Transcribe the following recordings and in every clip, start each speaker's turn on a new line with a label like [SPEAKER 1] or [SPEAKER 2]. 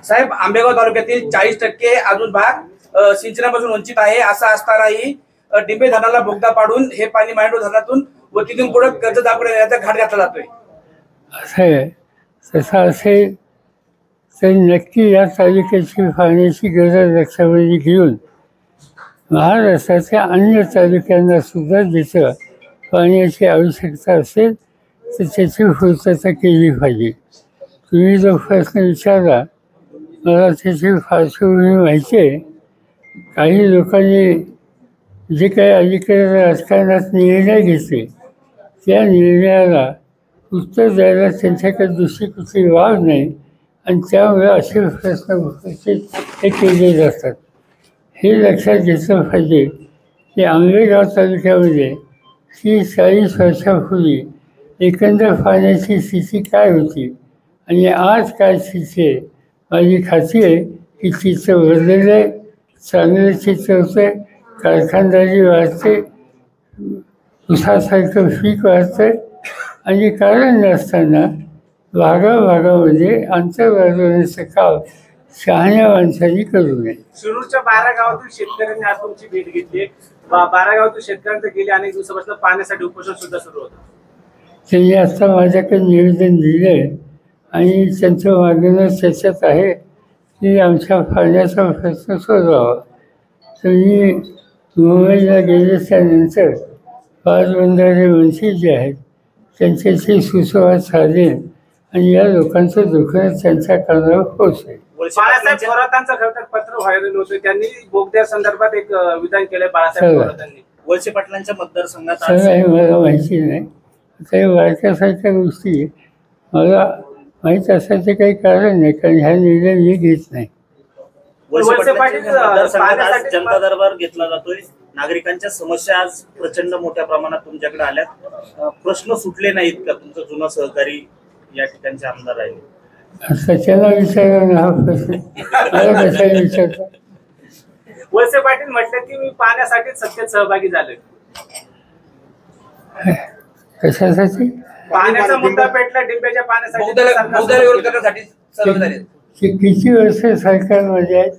[SPEAKER 1] साहेब, आंबेगाव तालुक्यातील 40% अजून भाग सिंचनापासून वंचित आहे. असं असतानाही डिंबे धरणाला बोगदा पाडून हे पाणी मांडव धरणातून व तिथून पुढे कर्जत दापोडे घाट घातला जातोय.
[SPEAKER 2] असं आहे. तसं असेल तर नक्की या तालुक्याची पाण्याची गरज लक्षामध्ये घेऊन महाराष्ट्राच्या अन्य तालुक्यांना सुद्धा जिथं पाण्याची आवश्यकता असेल तर त्याची पूर्तता केली पाहिजे. तुम्ही जो प्रश्न विचारला मला त्याची पार्श्वभूमी माहिती आहे. काही लोकांनी जे काही अलीकडे राजकारणात निर्णय घेतले त्या निर्णयाला उत्तर द्यायला त्यांच्याकडे दुसरी कुठली वाव नाही आणि त्यामुळे असे प्रश्न उपस्थित हे केले जातात. हे लक्षात घेतलं पाहिजे की आंबेगाव तालुक्यामध्ये 30-40 वर्षापूर्वी एकंदर पाण्याची स्थिती काय होती आणि आज काय स्थिती आहे. माझी खात्री आहे की चित्र बदललं आहे. चांगलं चित्र होतं आहे. कारखानदारी वाढते, उसासारखं पीक वाढतं आणि कारण नसताना भागाभागामध्ये अंतर वाढवण्याचं काम शहाण्या माणसांनी करू नये.
[SPEAKER 1] शिरूरच्या 12 गावातील शेतकऱ्यांनी आज तुमची भेट घेतली. 12 गावातील शेतकऱ्यांचं गेले अनेक दिवसापासून पाण्यासाठी उपोषण सुद्धा सुरू होतं.
[SPEAKER 2] त्यांनी आता माझ्याकडे निवेदन दिलं आहे आणि त्यांचं मागणं त्याच्यात आहे की आमच्या पाण्याचा प्रश्न सोडवावा. तर मी मुंबईला गेले त्यानंतर पाटबंधारे मंत्री जे आहेत त्यांच्याशी सुसंवाद साधेन आणि या लोकांचं दुखणं त्यांच्या कानावर पोहोचेल.
[SPEAKER 1] बाळासाहेब थोरातांचं खरं तर पत्र व्हायरल होतं. त्यांनी बोगद्या संदर्भात एक विधान केलंय बाळासाहेब थोरातांनी. वळसे पाटलांच्या मतदारसंघात
[SPEAKER 2] हे मला माहिती नाही. काही वारक्यासारख्या गोष्टी मला माहीत असायचं काही कारण नाही, कारण ह्या निर्णय मी घेत नाही.
[SPEAKER 1] वळसे पाटील मतदारसंघात जनता दरबार घेतला जातोय. नागरिकांच्या समस्या आज प्रचंड मोठ्या प्रमाणात तुमच्याकडे आल्यात. प्रश्न सुटले नाहीत का? तुमचं जुनं सहकारी या ठिकाणचे आमदार आहे.
[SPEAKER 2] सच्याला विचारा हा प्रश्न मला कशाला विचारतो.
[SPEAKER 1] वळसे पाटील म्हटले की मी पाण्यासाठी सत्तेत सहभागी झालोय.
[SPEAKER 2] कशासाठी?
[SPEAKER 1] पाण्याचा मुद्दा पेटला. डिंब्याच्या पाण्यासाठी
[SPEAKER 2] किती वर्ष सरकारमध्ये आहेत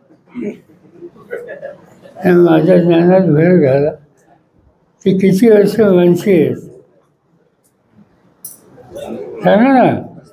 [SPEAKER 2] माझ्या ज्ञानात भर घाला. ते किती वर्ष माणसे आहेत सांगा ना.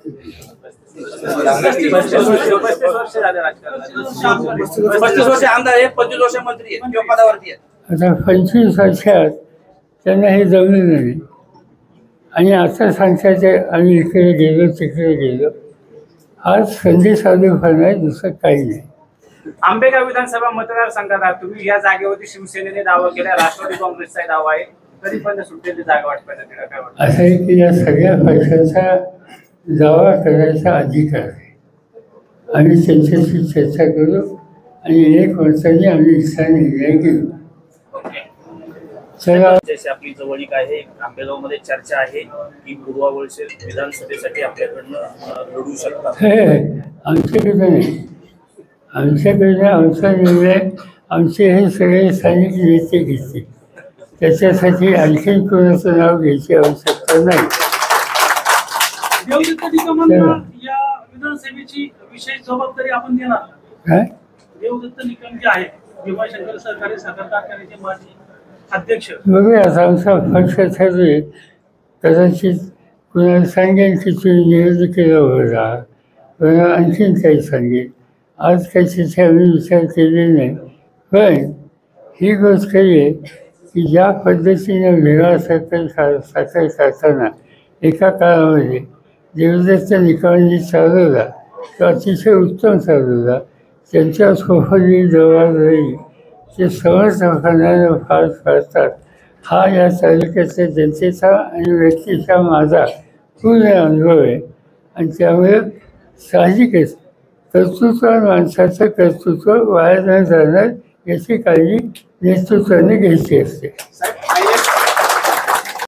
[SPEAKER 1] 35 वर्ष आमदार आहे, 25 वर्ष मंत्री आहेत किंवा पदावरती आहेत.
[SPEAKER 2] आता 25 वर्षात त्यांना हे जमलं नाही आणि आता सांगतायचे आम्ही इकडे गेलो तिकडे गेलो. आज संधी साधू आहे, दुसरं काही नाही.
[SPEAKER 1] आंबेगाव विधानसभा मतदारसंघात आहात तुम्ही. या जागेवरती शिवसेनेने दावा केला, राष्ट्रवादी काँग्रेसचा दावा आहे. तरी पण सुटलेली जागा वाटपायला काय वाटतं?
[SPEAKER 2] असं आहे की या सगळ्या पक्षाचा दावा करायचा अधिकार आहे. आम्ही त्यांच्याशी चर्चा करू आणि एक वर्षाने आम्ही इच्छा निर्णय घेऊ.
[SPEAKER 1] आपली जवळीक आहे. आंबेगाव मध्ये चर्चा आहे की पूर्वा वळसे विधानसभेसाठी आपल्याकडनं लढू शकतात.
[SPEAKER 2] आमच्याकडे नाही. आमच्याकडे आमचा निर्णय आमचे हे सगळे स्थानिक नेते घेतले. त्याच्यासाठी आणखीन कोणाचं नाव घ्यायची आवश्यकता नाही.
[SPEAKER 3] या विधानसभेची विशेष जबाबदारी आपण देणार.
[SPEAKER 2] काय?
[SPEAKER 3] देवदत्त निकम जे आहेत भीमाशंकर सहकारी साखर कारखान्याचे माजी अध्यक्ष.
[SPEAKER 2] बघूया आता आमचा पक्ष ठरवे. कदाचित कुणाला सांगेन की तुम्ही निवडणुकीला उभं राहा, कुणाला आणखीन काही सांगेन. आज काही तिथे आम्ही विचार केलेला नाही. पण ही गोष्ट खरी आहे की ज्या पद्धतीनं भीमा साखर कारखाना एका काळामध्ये देवदत्त निकमांनी चालवला तो अतिशय उत्तम चालवला. त्यांच्या सोबतची जबाबदारी ते समर्थकांना फार पाळतात. हा या तालुक्यातल्या जनतेचा आणि व्यक्तीचा माझा पूर्ण अनुभव आहे आणि त्यामुळे साहजिकच कर्तृत्वान माणसाचं कर्तृत्व वाया न जाणार याची काळजी नेतृत्वाने घ्यायची असते.